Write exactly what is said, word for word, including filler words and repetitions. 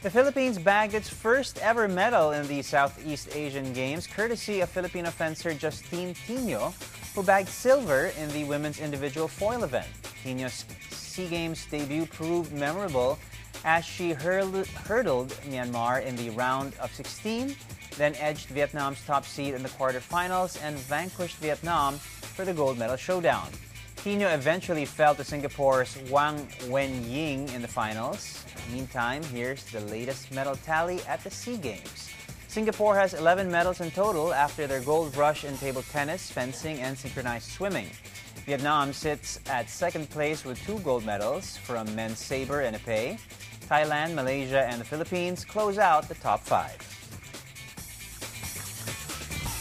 The Philippines bagged its first ever medal in the Southeast Asian Games, courtesy of Filipino fencer Justine Tinio, who bagged silver in the women's individual foil event. Tinio's SEA Games debut proved memorable as she hurled, hurdled Myanmar in the round of sixteen, then edged Vietnam's top seed in the quarterfinals and vanquished Vietnam for the gold medal showdown. Tinio eventually fell to Singapore's Wang Wenying in the finals. Meantime, here's the latest medal tally at the SEA Games. Singapore has eleven medals in total after their gold rush in table tennis, fencing, and synchronized swimming. Vietnam sits at second place with two gold medals from men's sabre and epee. Thailand, Malaysia, and the Philippines close out the top five.